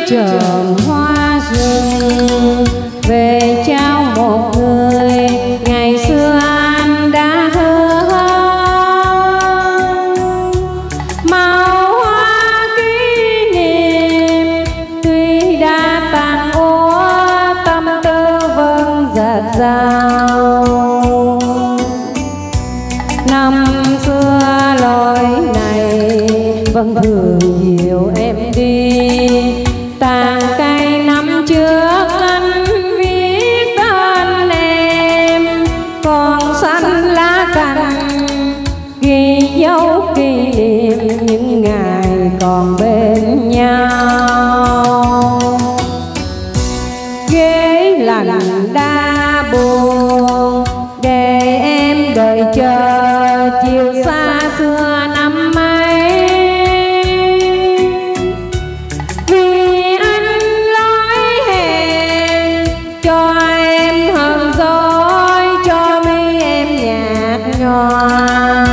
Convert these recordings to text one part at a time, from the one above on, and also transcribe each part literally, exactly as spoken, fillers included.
chòm hoa rừng về trao một người ngày xưa anh đã hứa màu hoa kỷ niệm tuy đã tàn úa tâm tư vẫn dạt dào. Năm xưa lối này vẫn thường dìu em đi, tàn cây năm trước anh viết tên em, còn xanh lá cành ghi dấu kỷ niệm những ngày còn bên nhau. Ghế lạnh đã buồn để em đợi chờ chiều xa xưa năm ấy, vì anh lối hẹn cho em hờn dỗi, cho mi em nhạt nhòa.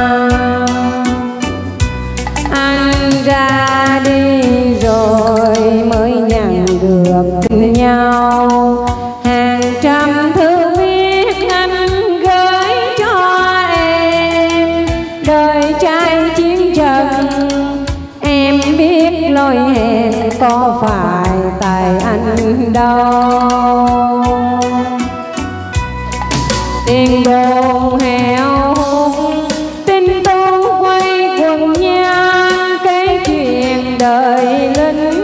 Anh ra đi rồi mới nhận được nhau hàng trăm thư viết anh gửi cho em. Đời trai chiến trận em biết lối hẹn có phải tại anh đâu. Tiền đồn heo hung tin tu quay quần nhang, cái chuyện đời lính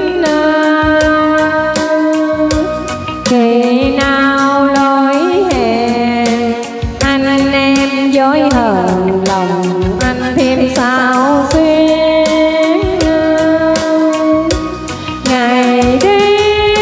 khi nào lối hẹn anh em dối hờn lòng anh thêm sao xuyên. Ngày đi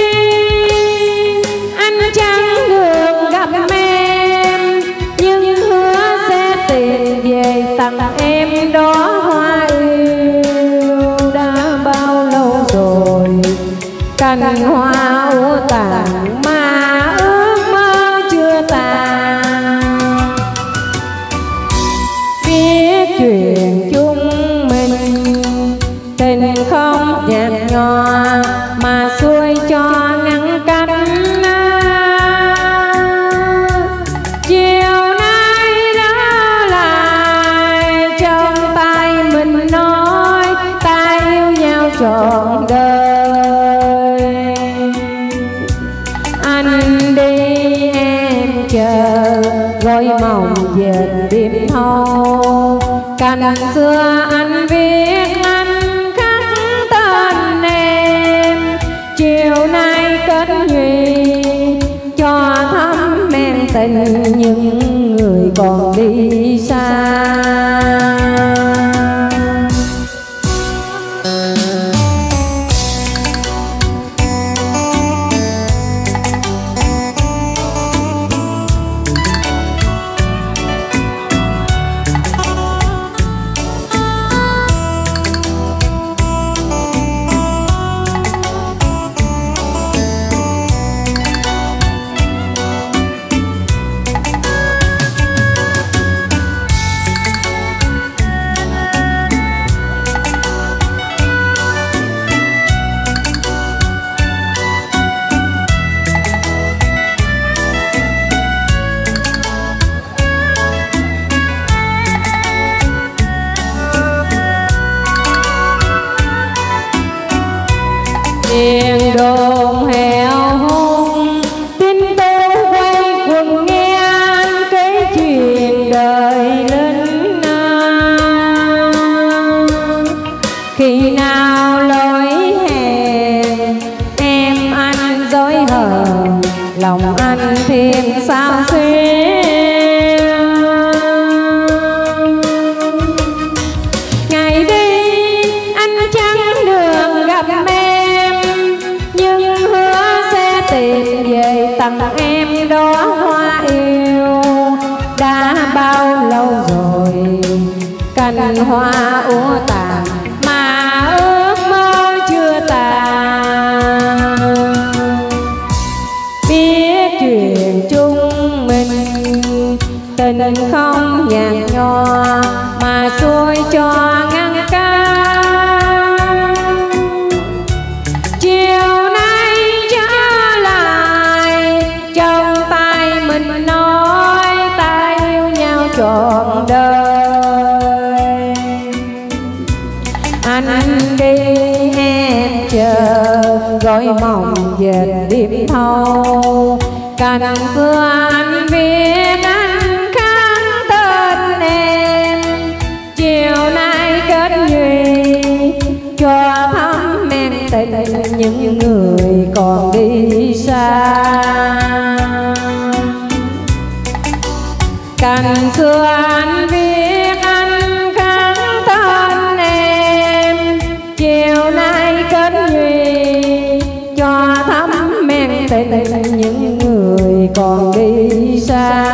anh chẳng được gặp em, nhưng hứa sẽ tìm về tặng em đó hoa yêu. Đã bao lâu rồi cành hoa úa tàn mà ước mơ chưa tàn. Biết chuyện chúng mình tình không nhạt nhòa mà xuôi cho ngăn cách. Chiều nay đã lại trong tay mình nói ta yêu nhau trọn đời. Anh đi em chờ gói mộng dệt đêm thâu, cành xưa anh viết anh khắc tên em. Chiều nay kết duyên cho thắm men tình những người còn đi xa. Tiền đồn heo hung tin tôi quay quần nghe anh kể chuyện đời lính. Khi nào lối hẹn em anh dối hờn lòng anh thêm sao xuyên. Ngày đi anh chẳng được gặp em, nhưng hứa sẽ tìm về tặng em đó hoa yêu. Đã bao lâu rồi cành hoa úa tàn mà ước mơ chưa tàn. Biết chuyện chúng mình tình không nhạt nhòa mà xuôi cho ngăn cách. Chiều nay gói mỏng dệt đêm thâu. Cành xưa anh viết anh khắc tên em, chiều nay kết duyên cho thắm men tình những người còn đi xa. Cành xưa anh viết anh khắc tên em, chiều nay kết duyên cho thắm men tình những người còn đi xa.